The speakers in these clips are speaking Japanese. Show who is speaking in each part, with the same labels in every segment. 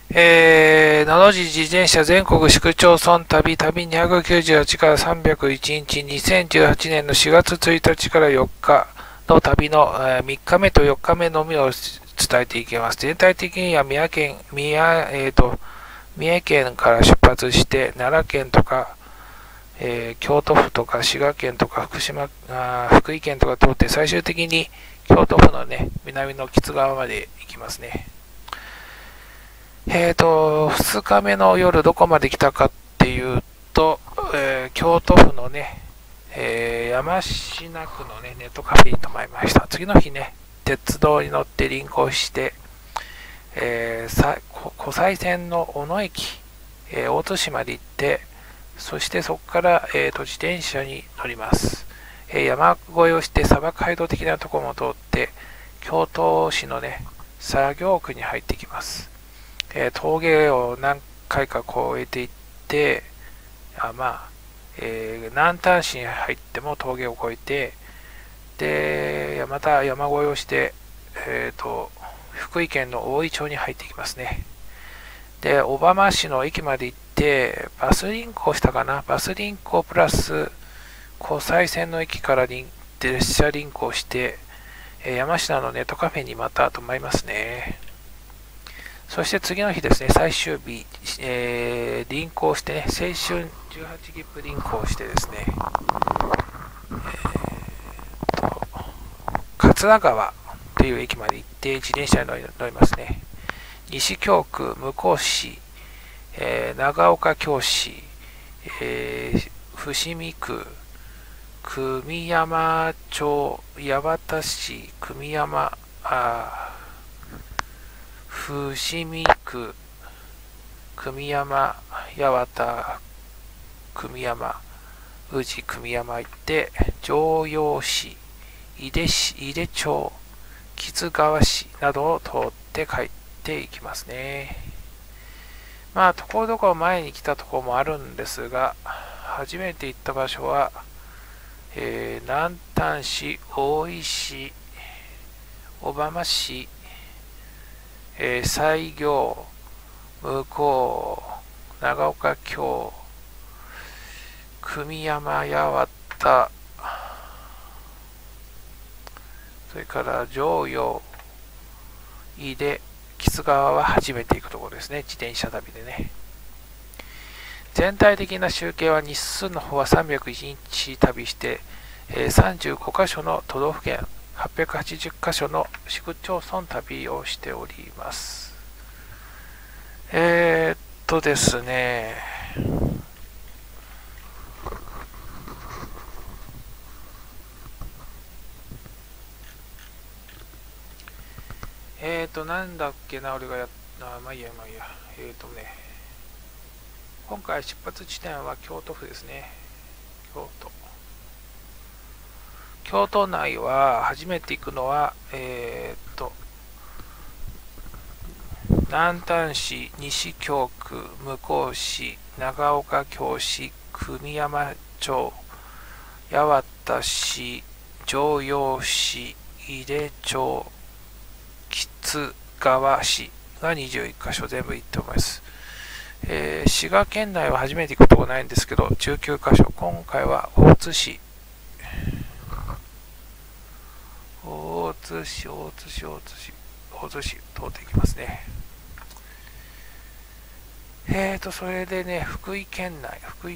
Speaker 1: のどじ自転車全国市区町村旅298から301日、2018年の4月1日から4日の旅の3日目と4日目のみを伝えていきます。全体的には三重県から出発して、奈良県とか、京都府とか滋賀県とか福井県とか通って、最終的に京都府のね、南の木津川まで行きますね。2日目の夜どこまで来たかっていうと、京都府のね、山科区のね、ネットカフェに泊まりました。次の日ね、鉄道に乗って臨港して、湖西線の小野駅、大津市まで行って、そしてそこから、自転車に乗ります。山越えをして砂漠街道的なところも通って、京都市のね、作業区に入ってきます。峠を何回か越えていって、南丹市に入っても峠を越えて、で、また山越えをして、福井県の大井町に入っていきますね。で、小浜市の駅まで行って、バスリンクをしたかな。バスリンクをプラス、湖西線の駅から列車リンクをして、山科のネットカフェにまた泊まりますね。そして次の日ですね、最終日、臨港してね、青春18切符臨港してですね、桂川という駅まで行って自転車に乗りますね。西京区、向日市、長岡京市、伏見区、久山町、八幡市、伏見区、久山、八幡、久山、宇治、久山行って、城陽市、井出町、木津川市などを通って帰っていきますね。まあ、ところどころ前に来たところもあるんですが、初めて行った場所は、南丹市、大井市、小浜市、西行、向こう、長岡京、久山八幡、それから城陽、井出、木津川は初めて行くところですね。自転車旅でね。全体的な集計は日数の方は301日旅して、35カ所の都道府県、880カ所の市区町村旅をしております。ですね、なんだっけな、俺がまあいいや。今回出発地点は京都府ですね。京都内は初めて行くのは、南丹市、西京区、向日市、長岡京市、久山町、八幡市、城陽市、井出町、木津川市が21カ所全部行っております。滋賀県内は初めて行くとこないんですけど、19カ所。今回は大津市通っていきますね。それでね、福井県内、大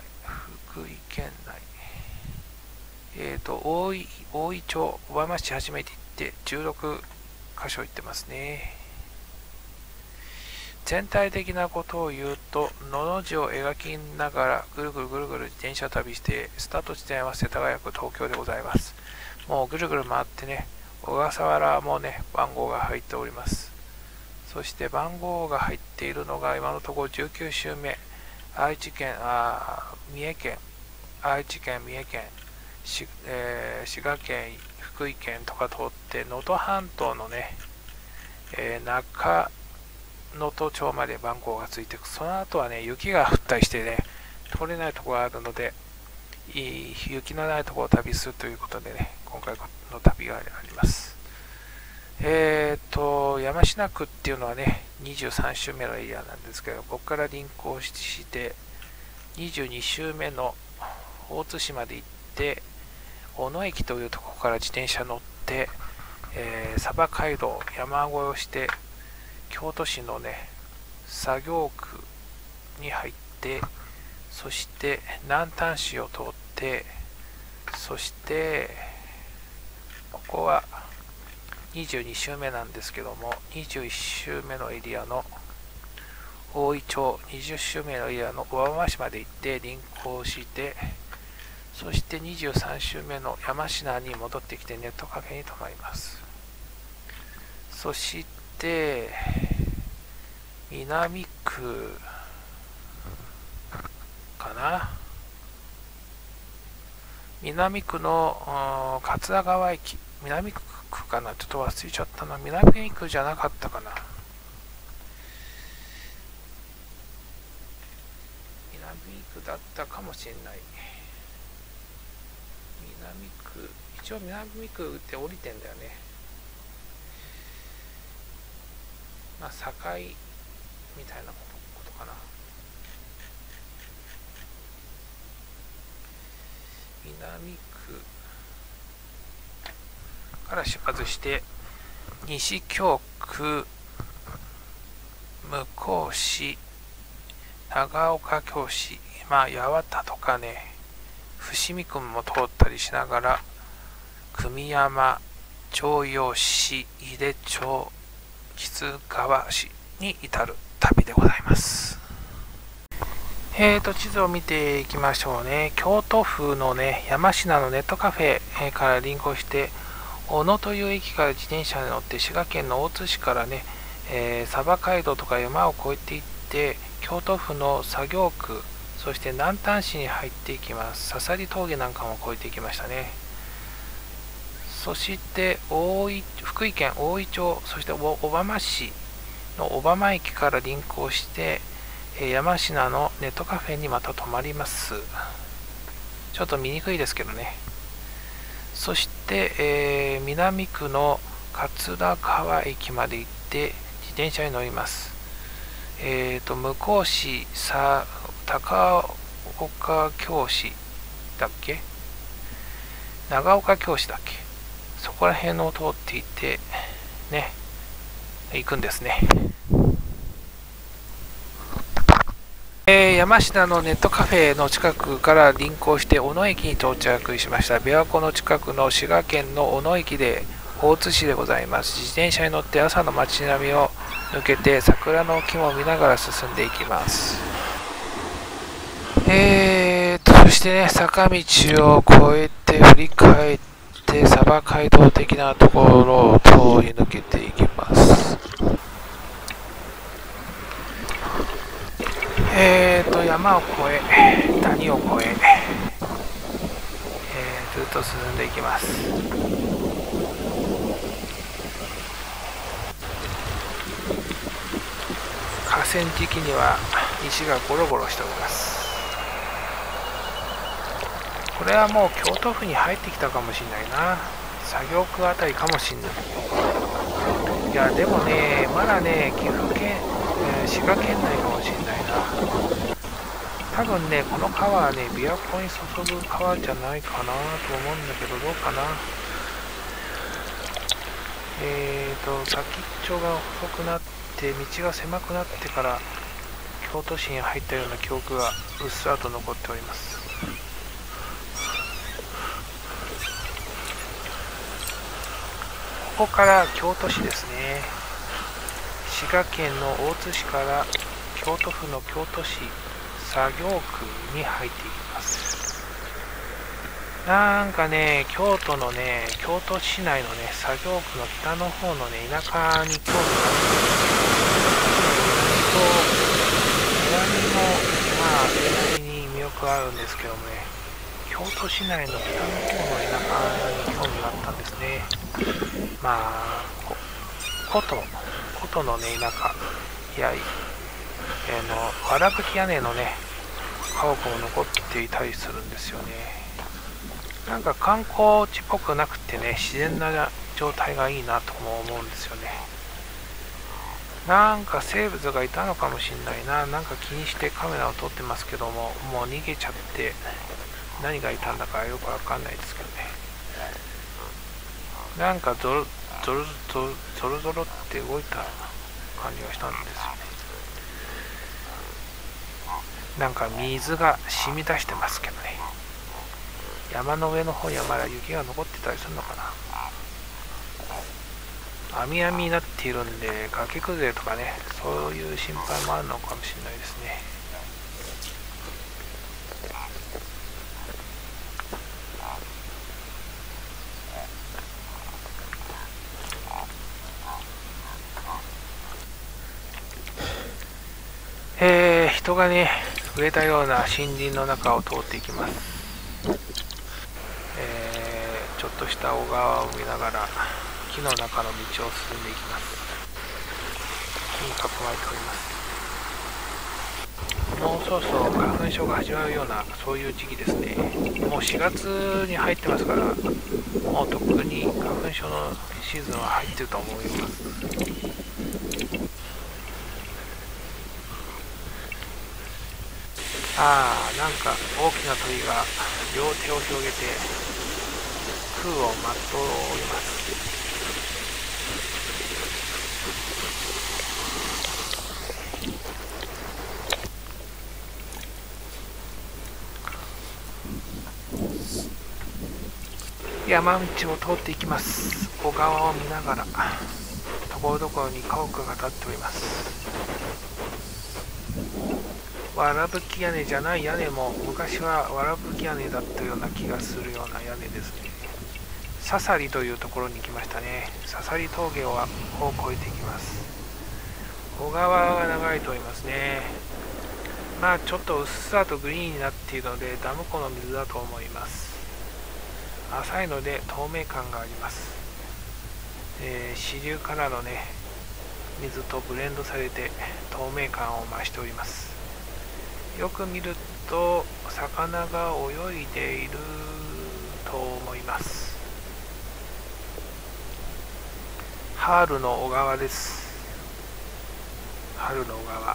Speaker 1: 井町、小浜市初めて行って16カ所行ってますね。全体的なことを言うと、のの字を描きながらぐるぐる自転車旅して、スタート地点は世田谷区東京でございます。もうぐるぐる回ってね、小笠原もね、番号が入っております。そして番号が入っているのが今のところ19周目、三重県、滋賀県、福井県とか通って、能登半島のね、中能登町まで番号がついていく。その後はね、雪が降ったりしてね、通れないところがあるので、雪のないところを旅するということでね、今回の旅があります。山科区っていうのはね、 23周目のエリアなんですけど、ここから臨港して22周目の大津市まで行って、小野駅というところから自転車乗って、鯖街道山越えをして京都市のね作業区に入って、そして南丹市を通って、そしてここは22周目なんですけども、21周目のエリアの大井町、20周目のエリアの小浜市まで行って臨港して、そして23周目の山科に戻ってきてネットカフェに泊まります。そして南区かな、南区の桂川駅、南区かな、ちょっと忘れちゃったな。南区じゃなかったかな。南区だったかもしれない。南区、一応南区って降りてんだよね。まあ境みたいなことかな。南区から出発して西京区、向こう市、長岡京市、まあ八幡とかね、伏見区も通ったりしながら久美山、長陽市、井手町、木津川市に至る旅でございます。地図を見ていきましょうね。京都府のね山科のネットカフェから臨港して、小野という駅から自転車に乗って滋賀県の大津市からね、鯖街道とか山を越えていって、京都府の作業区、そして南丹市に入っていきます。笹里峠なんかも越えていきましたね。そして福井県大井町、そして小浜市の小浜駅から臨港して、山科のネットカフェにまた泊まります。ちょっと見にくいですけどね。そして、南区の桂川駅まで行って自転車に乗ります。向こう市、高岡京市だっけ、長岡京市だっけ、そこら辺を通っていてね、行くんですね。山科のネットカフェの近くから臨港して小野駅に到着しました。琵琶湖の近くの滋賀県の小野駅で大津市でございます。自転車に乗って朝の街並みを抜けて桜の木も見ながら進んでいきます。そしてね、坂道を越えて振り返って鯖街道的なところを通り抜けていきます。山を越え、谷を越え、ずっと進んでいきます。河川敷には石がゴロゴロしております。これはもう京都府に入ってきたかもしれないな。作業区あたりかもしれない。いやでもね、まだね、滋賀県内かもしれないな。多分ね、この川はね、琵琶湖に注ぐ川じゃないかなと思うんだけど、どうかな。先っちょが細くなって、道が狭くなってから京都市に入ったような記憶がうっすらと残っております。ここから京都市ですね。滋賀県の大津市から京都府の京都市作業区に入っていきます。なんかね、京都のね、京都市内のね、作業区の北の方のね、田舎に興味があって、南もまあそれなりに魅力があるんですけどもね、京都市内の北の方の田舎に興味があったんですね。まあ古都のね田舎やわらぶき屋根のね家屋も残っていたりするんですよね。なんか観光地っぽくなくてね、自然な状態がいいなとも思うんですよね。 なんか生物がいたのかもしんないな。なんか気にしてカメラを撮ってますけども、もう逃げちゃって何がいたんだかよくわかんないですけどね。なんかゾロゾロゾロゾロって動いた感じがしたんですよね。なんか水が染み出してますけどね。山の上の方にはまだ雪が残ってたりするのかな。網網になっているんで崖崩れとかね、そういう心配もあるのかもしれないですね。人がね増えたような森林の中を通っていきます。ちょっとした小川を見ながら木の中の道を進んでいきます。木に囲まれております。もうそろそろ花粉症が始まるようなそういう時期ですね。もう4月に入ってますから、もうとっくに花粉症のシーズンは入ってると思います。なんか大きな鳥が両手を広げて空を舞っております。山道を通っていきます。小川を見ながらところどころに家屋が建っております。わらぶき屋根じゃない屋根も昔はわらぶき屋根だったような気がするような屋根ですね。ササリというところに来ましたね。ササリ峠を越えていきます。小川が流れておりますね。まあちょっとうっすらとグリーンになっているのでダム湖の水だと思います。浅いので透明感があります。支流からのね水とブレンドされて透明感を増しております。よく見ると魚が泳いでいると思います。春の小川です。春の小川、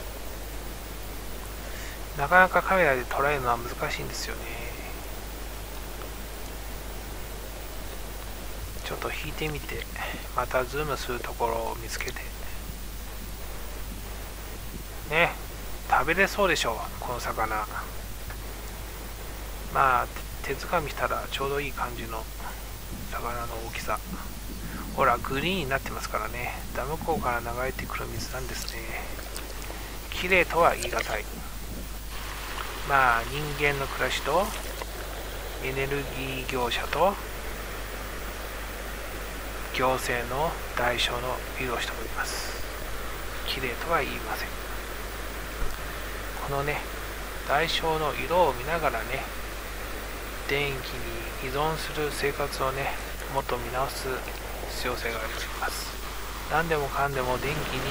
Speaker 1: なかなかカメラで捉えるのは難しいんですよね。ちょっと引いてみてまたズームするところを見つけてね、食べれそうでしょうこの魚。まあ手づかみしたらちょうどいい感じの魚の大きさ。ほらグリーンになってますからね。ダム湖から流れてくる水なんですね。綺麗とは言い難い。まあ人間の暮らしとエネルギー業者と行政の代償の美をしております。綺麗とは言いません。このね代償の色を見ながらね、電気に依存する生活をねもっと見直す必要性があります。何でもかんでも電気に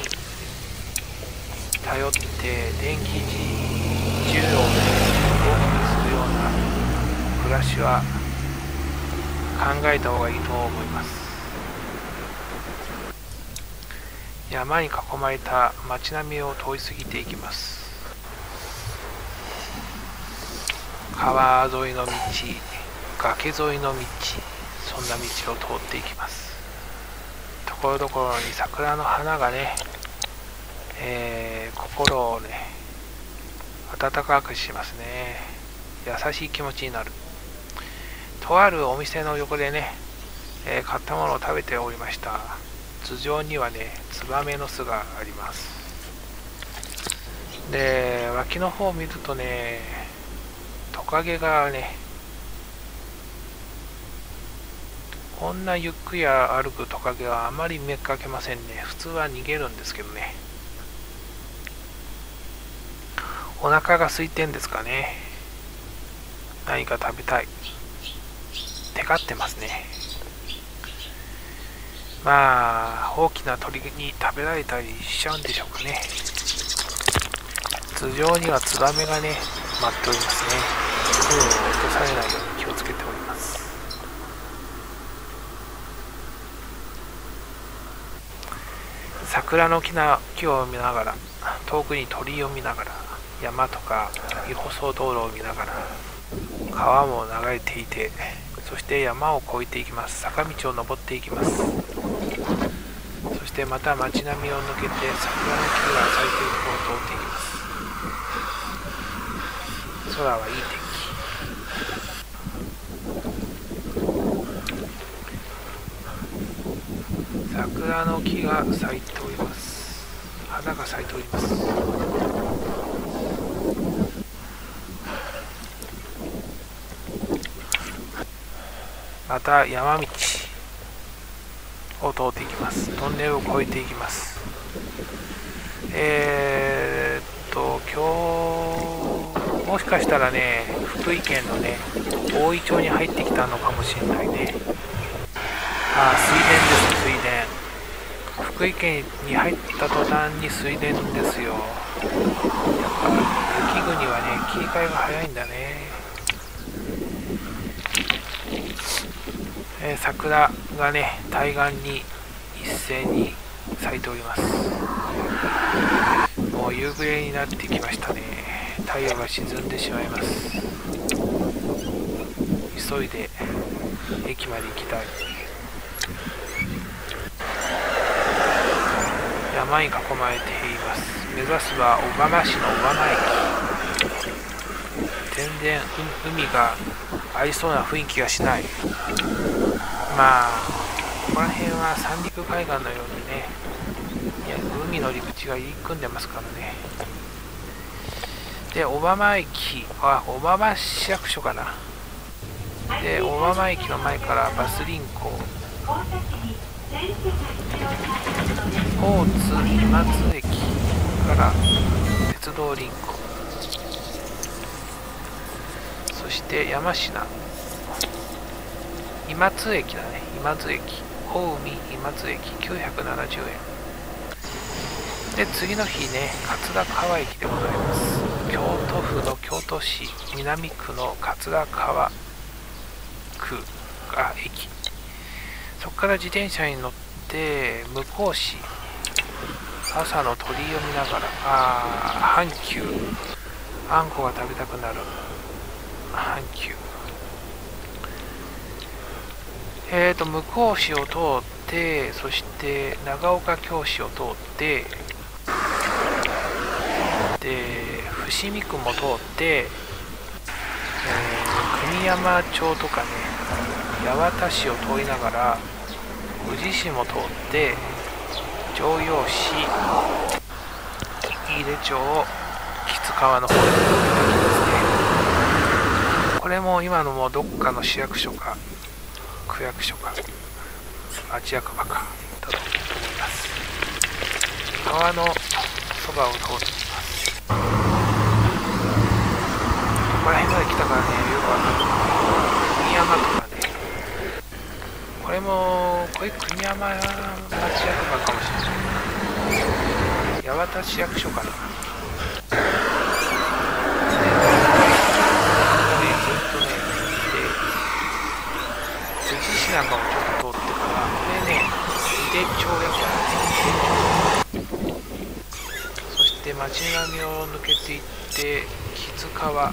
Speaker 1: 頼って電気需要をね大きくするような暮らしは考えた方がいいと思います。山に囲まれた街並みを通り過ぎていきます。川沿いの道、崖沿いの道、そんな道を通っていきます。ところどころに桜の花がね、心をね温かくしますね。優しい気持ちになる。とあるお店の横でね、買ったものを食べておりました。頭上にはねツバメの巣があります。で脇の方を見るとねトカゲがね、こんなゆっくり歩くトカゲはあまり見かけませんね。普通は逃げるんですけどね。お腹が空いてんですかね。何か食べたい。テカってますね。まあ大きな鳥に食べられたりしちゃうんでしょうかね。頭上にはツバメがね舞っておりますね。空を落とされないように気をつけております。 桜の木を見ながら、遠くに鳥を見ながら、山とか違舗装道路を見ながら、川も流れていて、そして山を越えていきます。坂道を登っていきます。そしてまた街並みを抜けて桜の木が咲いているところを通っていきます。空はいい天気。桜の木が咲いております。花が咲いております。また山道を通っていきます。トンネルを越えていきます。今日もしかしたらね、福井県のね、大井町に入ってきたのかもしれないね。水田です、水田。福井県に入った途端に水田ですよ。やっぱ雪国はね、切り替えが早いんだね。桜がね、対岸に一斉に咲いております。もう夕暮れになってきましたね。太陽が沈んでしまいます。急いで駅まで行きたい。山に囲まれています。目指すは小浜市の小浜駅。全然海がありそうな雰囲気がしない。まあここら辺は三陸海岸のようにね、海の陸地が入り組んでますからね。で、小浜駅は小浜市役所かな。で、小浜駅の前からバス輪行、大津今津駅から鉄道輪行、そして山科今津駅だね。今津駅、大海今津駅970円で、次の日ね、桂川駅でございます。京都府の京都市南区の桂川区が駅。そこから自転車に乗って向こう市、朝の鳥居を見ながら、阪急、あんこが食べたくなる阪急、向こう市を通って、そして長岡京市を通って、で伏見区も通って、国山町とかね、八幡市を通りながら宇治市も通って城陽市、喜入町、木津川の方に行きますね。これも今のもどっかの市役所か区役所か町役場かだと思います。川のそばを通っています。ここら辺まで来たからね、よくわかる。国山とかね、これ国山町役場かもしれない。八幡市役所かな。なんかもちょっと通ってから、これね、井手町役場、そして街並みを抜けていって木津川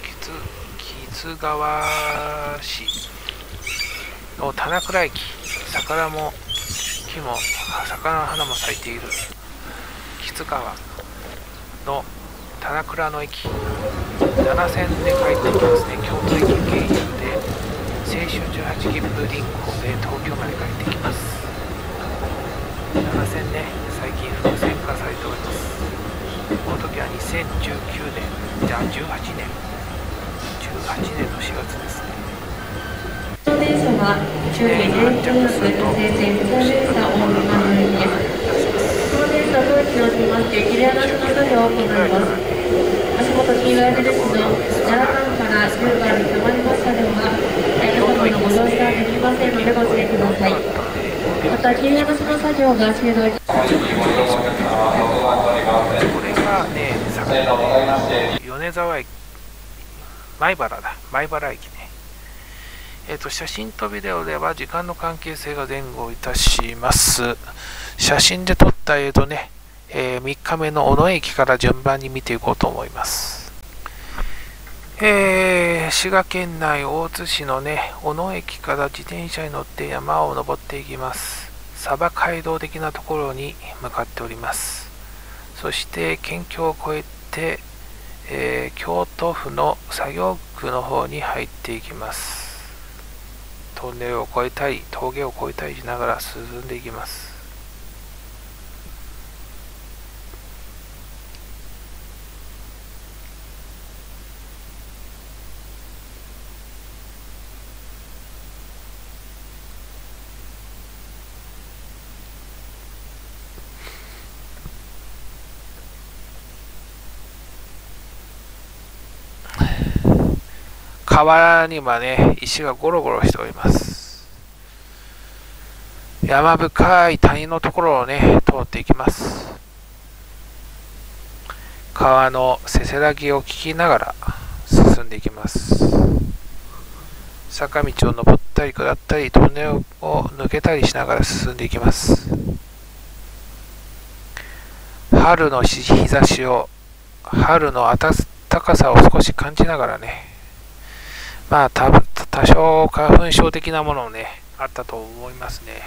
Speaker 1: 市の棚倉駅、桜も木も桜の花も咲いている木津川の棚倉の駅、7線で帰ってきますね。京都駅経由で青春18切符輪行で東京まで帰ってきます。7線ね、最近複線化されております。この時は2019年、じゃあ18年の4月ですね。
Speaker 2: 電車は終点0キロの西線普通電車大沼の駅です。この電車当時をしまして切り離しの作業を行います。足元黄色い印の奈良間から10番に止まりましたでは、皆様のご乗車できませんのでご注意ください。また切り離しの作業が終了いたします。
Speaker 1: これがね、米沢駅、米原駅ね。写真とビデオでは時間の関係性が前後いたします。 写真で撮った映像ね、3日目の小野駅から順番に見ていこうと思います。滋賀県内大津市のね、小野駅から自転車に乗って山を登っていきます。鯖街道的なところに向かっております。そして県境を越えて、京都府の作業区の方に入っていきます。トンネルを越えたり峠を越えたりしながら進んでいきます。河原にはね、石がゴロゴロしております。山深い谷のところをね、通っていきます。川のせせらぎを聞きながら進んでいきます。坂道を登ったり下ったり、トンネルを抜けたりしながら進んでいきます。春の日差しを、春の暖かさを少し感じながらね、まあ多少花粉症的なものをね、あったと思いますね。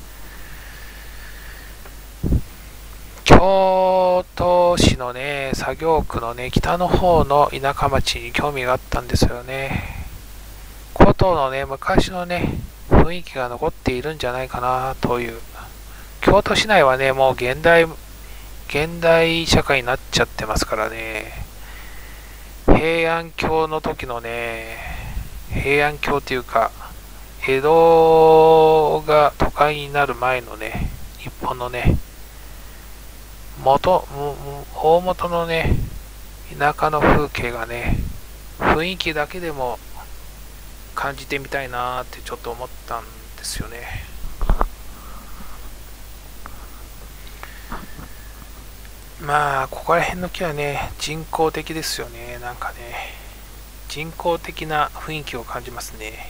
Speaker 1: 京都市のね、作業区のね、北の方の田舎町に興味があったんですよね。古都のね、昔のね、雰囲気が残っているんじゃないかなという。京都市内はね、もう現代社会になっちゃってますからね。平安京の時のね、平安京というか、江戸が都会になる前のね、日本のね、大元のね、田舎の風景がね、雰囲気だけでも感じてみたいなーってちょっと思ったんですよね。まあ、ここら辺の木はね、人工的ですよね。なんかね、人工的な雰囲気を感じますね。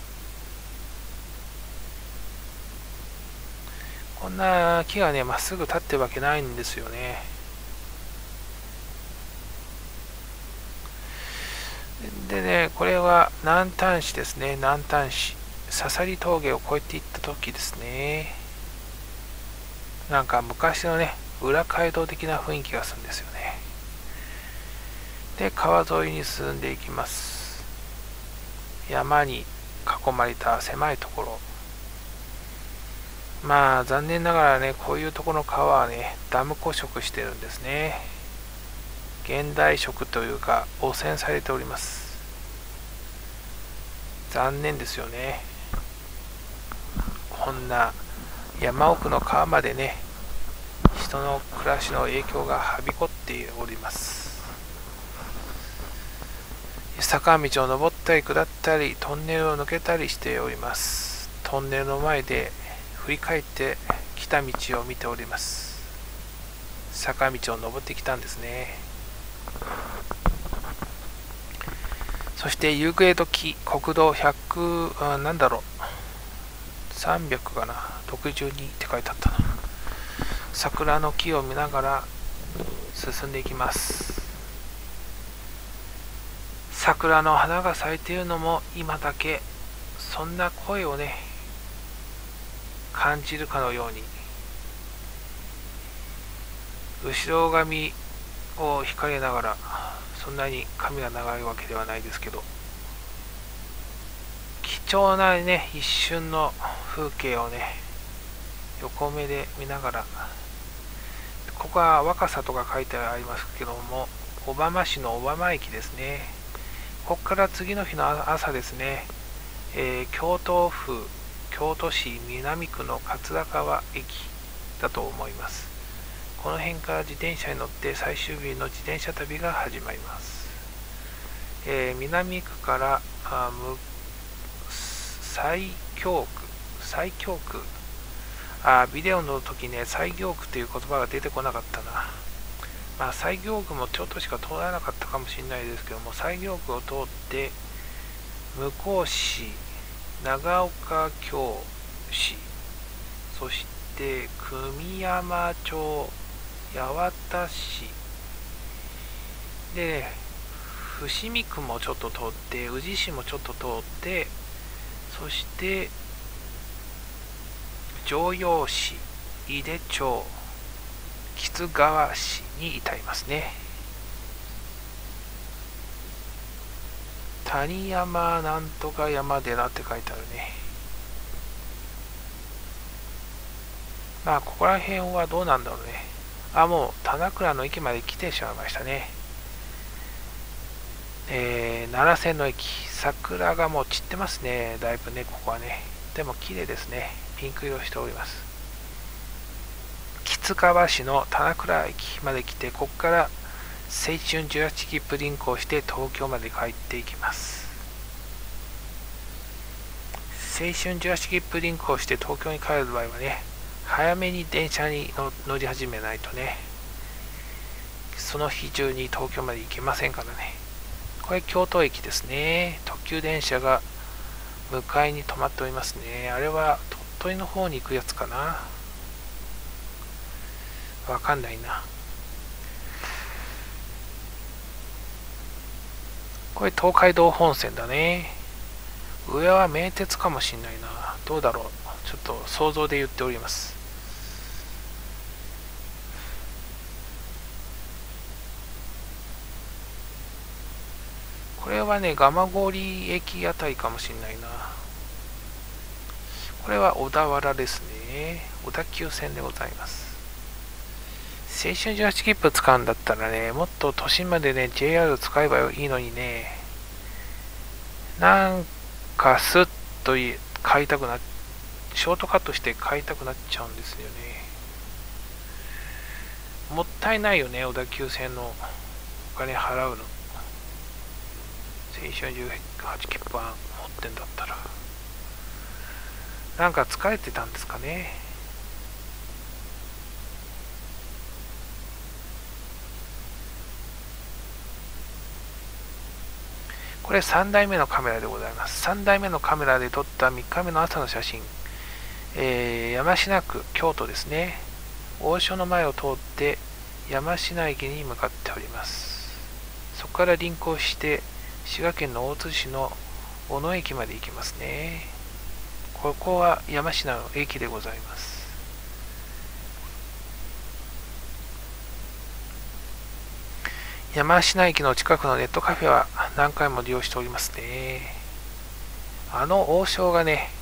Speaker 1: こんな木がね、まっすぐ立ってるわけないんですよね。でね、これは南丹市ですね。南丹市。笹利峠を越えていった時ですね。なんか昔のね、裏街道的な雰囲気がするんですよね。で、川沿いに進んでいきます。山に囲まれた狭いところ。まあ残念ながらね、こういうところの川はね、ダム湖食してるんですね。現代食というか汚染されております。残念ですよね。こんな山奥の川までね、人の暮らしの影響がはびこっております。坂道を登ったり下ったり、トンネルを抜けたりしております。トンネルの前で振り返って来た道を見ております。坂道を登ってきたんですね。そして夕暮れ時、国道100、なんだろう、300かな、62って書いてあったな。桜の木を見ながら進んでいきます。桜の花が咲いているのも今だけ、そんな声をね、感じるかのように、後ろ髪を引かれながら、そんなに髪が長いわけではないですけど、貴重なね、一瞬の風景をね、横目で見ながら、ここは若さとか書いてありますけども、小浜市の小浜駅ですね。ここから次の日の朝ですね、京都府京都市南区の桂川駅だと思います。この辺から自転車に乗って最終日の自転車旅が始まります。南区から西京区、ビデオの時ね、西京区という言葉が出てこなかったな。まあ、西京区も京都しか通らなかったかもしれないですけども、西京区を通って向日市、長岡京市、そして久御山町、八幡市で、伏見区もちょっと通って、宇治市もちょっと通って、そして城陽市、井手町、木津川市に至りますね。谷山なんとか山寺って書いてあるね。まあここら辺はどうなんだろうね。あ、もう棚倉の駅まで来てしまいましたね。奈良線の駅、桜がもう散ってますね。だいぶね、ここはね。でも綺麗ですね。ピンク色しております。木津川市の棚倉駅まで来て、ここから青春18切符リンクをして東京まで帰っていきます。青春18切符リンクをして東京に帰る場合はね、早めに電車に乗り始めないとね、その日中に東京まで行けませんからね。これ京都駅ですね。特急電車が向かいに止まっておりますね。あれは鳥取の方に行くやつかな。わかんないな。これ東海道本線だね。上は名鉄かもしんないな。どうだろう。ちょっと想像で言っております。これはね、蒲郡駅あたりかもしんないな。これは小田原ですね。小田急線でございます。青春18切符使うんだったらね、もっと都心までね、JR 使えばいいのにね、なんかスッと買いたくなっ、ショートカットして買いたくなっちゃうんですよね。もったいないよね、小田急線のお金払うの。青春18切符持ってんだったら。なんか疲れてたんですかね。これ3台目のカメラでございます。3台目のカメラで撮った3日目の朝の写真。山科区、京都ですね。王将の前を通って山科駅に向かっております。そこから臨行して滋賀県の大津市の小野駅まで行きますね。ここは山科の駅でございます。山科駅の近くのネットカフェは何回も利用しておりますね。あの王将がね、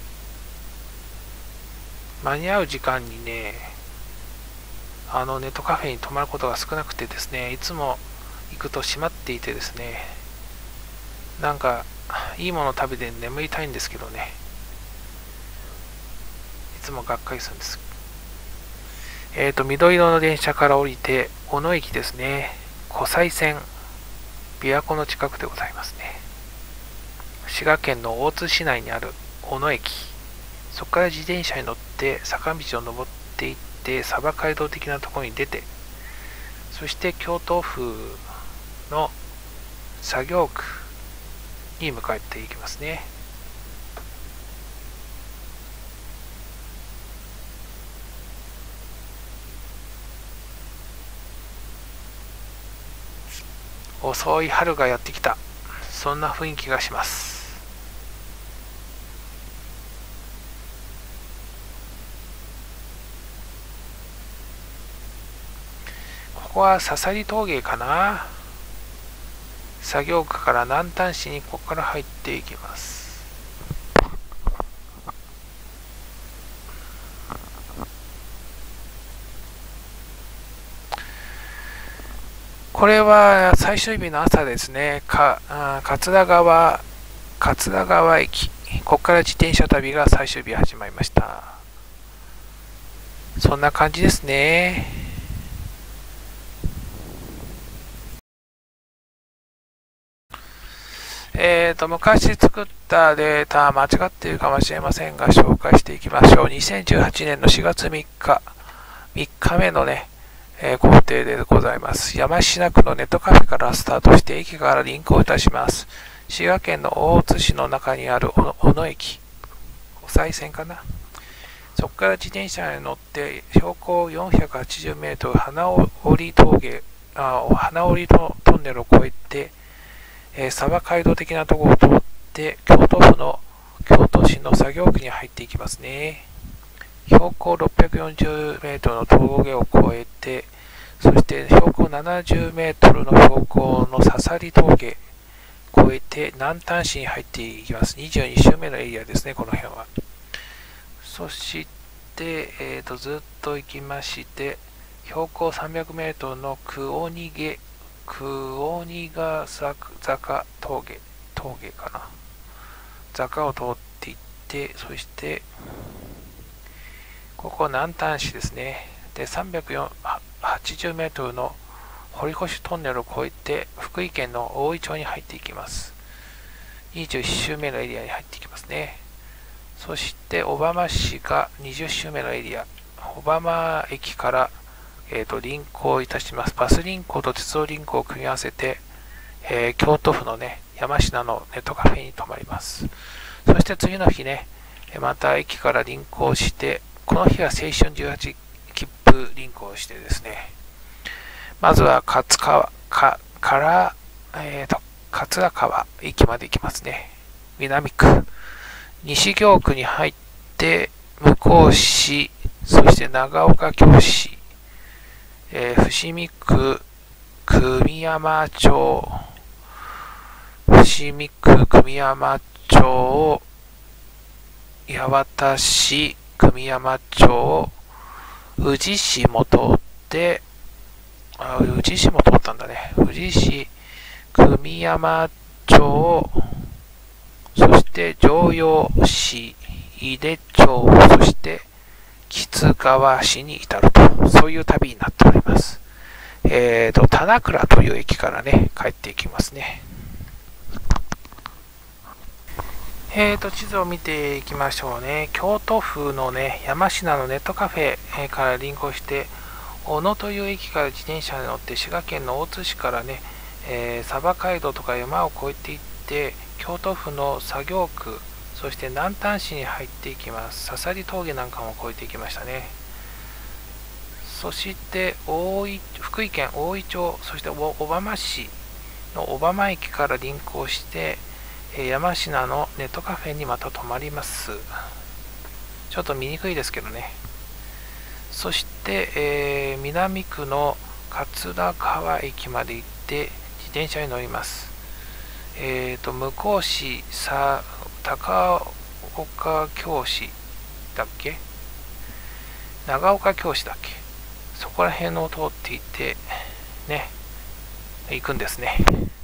Speaker 1: 間に合う時間にね、あのネットカフェに泊まることが少なくてですね、いつも行くと閉まっていてですね、なんかいいもの食べて眠りたいんですけどね、いつもがっかりするんです。緑色の電車から降りて小野駅ですね。湖西線琵琶湖の近くでございますね。滋賀県の大津市内にある小野駅、そこから自転車に乗って坂道を登っていって鯖街道的なところに出て、そして京都府の作業区に向かっていきますね。遅い春がやってきた、そんな雰囲気がします。ここは笹利峠かな。作業区から南丹市にここから入っていきます。これは最終日の朝ですね。桂川駅。ここから自転車旅が最終日始まりました。そんな感じですね。昔作ったデータ間違っているかもしれませんが、紹介していきましょう。2018年の4月3日目のね、工程でございます。山科区のネットカフェからスタートして駅からリンクをいたします。滋賀県の大津市の中にある小野駅、湖西線かな。 そこから自転車に乗って標高480メートル花織峠、花織トンネルを越えて、鯖街道的なところを通って京都市の作業区に入っていきますね。標高640メートルの峠を越えて、そして標高70メートルの標高の笹里峠を越えて南丹市に入っていきます。22周目のエリアですね、この辺は。そして、ずっと行きまして、標高300メートルの久鬼ヶ坂峠かな。坂を通っていって、そして、ここは南丹市ですね。で、380メートルの堀越トンネルを越えて、福井県の大井町に入っていきます。21周目のエリアに入っていきますね。そして、小浜市が20周目のエリア。小浜駅から、臨行いたします。バス臨行と鉄道臨行を組み合わせて、京都府のね、山科のネットカフェに泊まります。そして次の日ね、また駅から臨行して、この日は青春18切符臨行してですね、まずは桂川駅まで行きますね。南区。西京区に入って、向こう市、そして長岡京市、伏見区、組山町、伏見区、組山町、八幡市、組山町、宇治市も通って、宇治市も通ったんだね。宇治市、組山町、そして城陽市、井手町、そして木津川市に至ると、そういう旅になっております。棚倉という駅からね、帰っていきますね。地図を見ていきましょうね。京都府のね、山科のネットカフェから臨行して、小野という駅から自転車に乗って、滋賀県の大津市からね、鯖街道とか山を越えていって、京都府の作業区、そして南丹市に入っていきます。笹里峠なんかも越えていきましたね。そして福井県大井町、そして小浜市の小浜駅から臨行して、山科のネットカフェにまた泊まります。ちょっと見にくいですけどね。そして、南区の桂川駅まで行って自転車に乗ります。向こう市高岡京市だっけ、長岡京市だっけ、そこら辺を通っていってね、行くんですね。